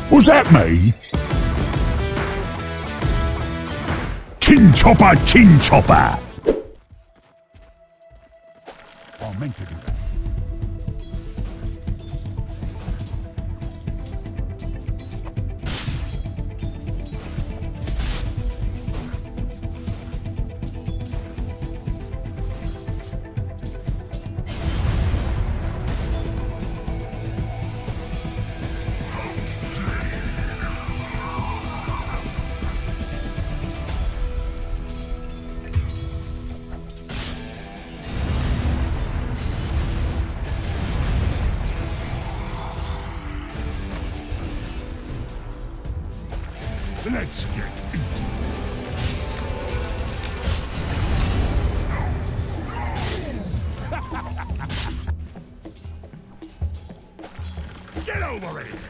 Was that me? Chin chopper, chin chopper! I meant to do that. Let's get into it. Get over here!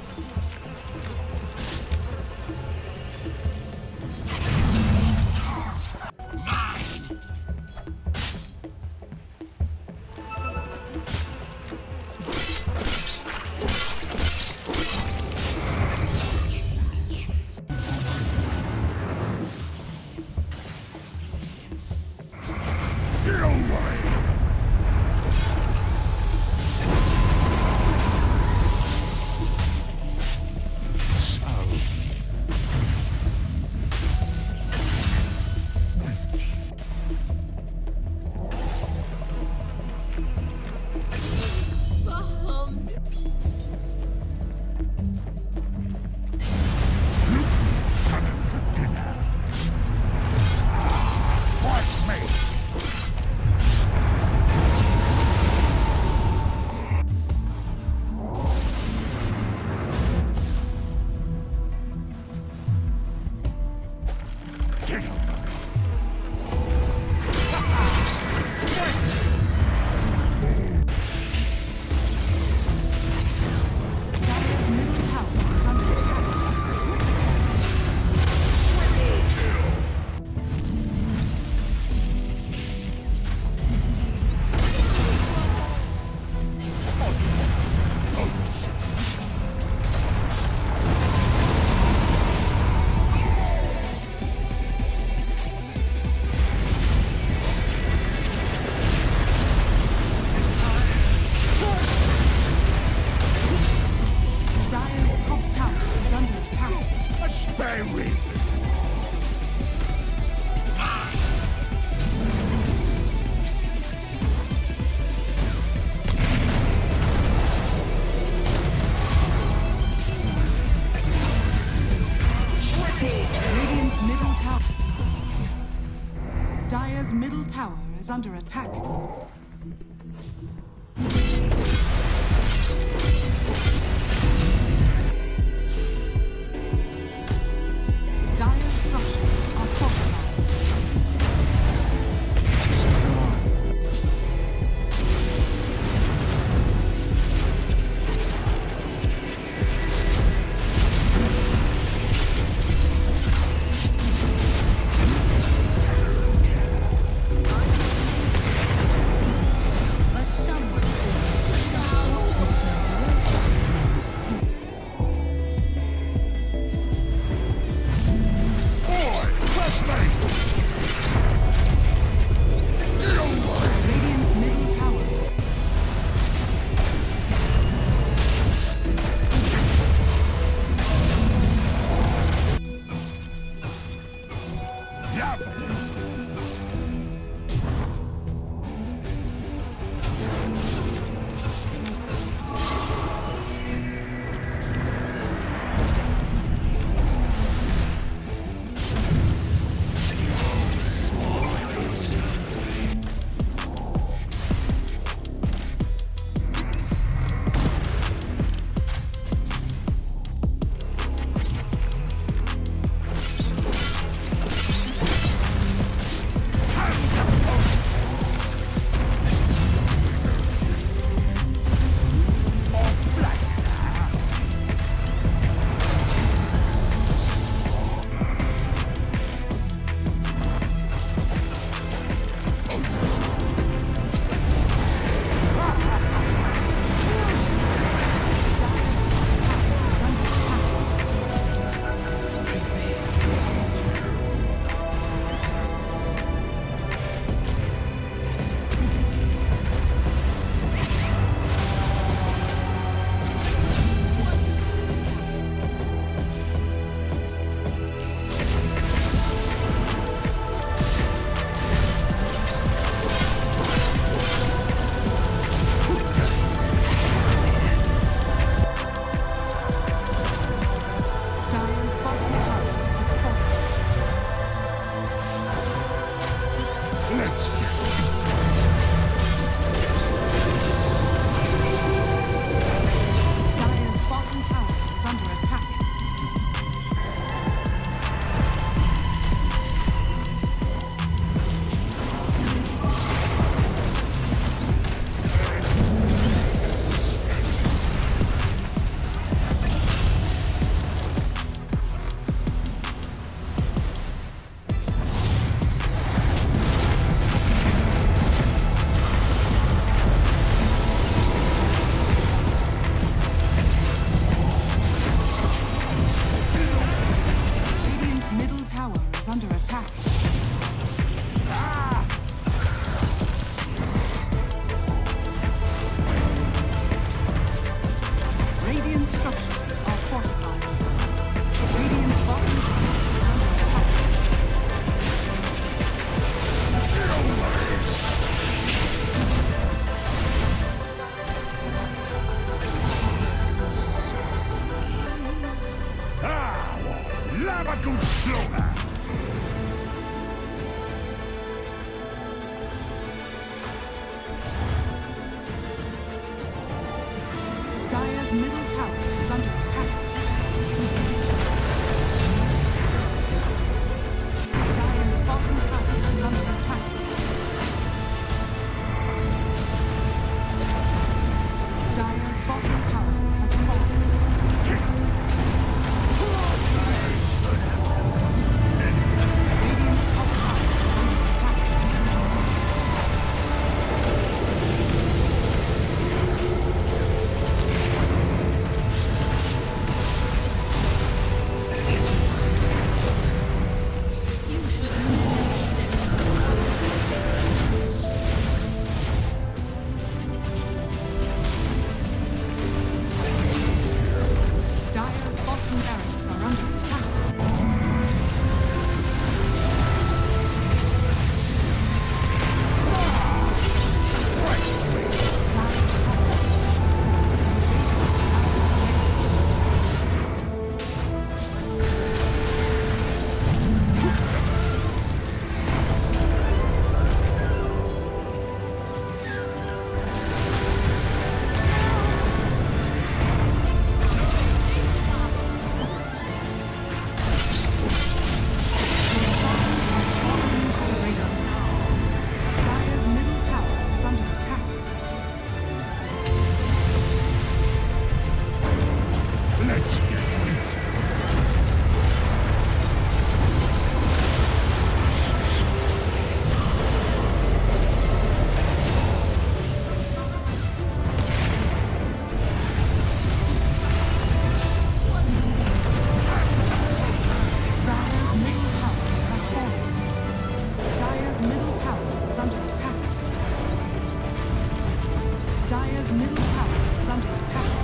Dire's middle tower is under attack. Dire's structures are fortified. Dire's bottom tower is under attack. Radiant's middle tower is under attack. Radiant structures are fortified. Radiant's bottom tower is under attack. Lava good slaughter! Dire's middle tower is under attack. Dire's bottom tower is under attack. Dire's bottom tower has fallen. Radiant's top tower is under attack. Dire's bottom barracks are under attack. Dire's tower has fallen to the radar. Dire's middle tower is under attack. Let's get it. Dire's middle tower has fallen. Dire's middle tower is under attack. Dire's middle tower is under attack.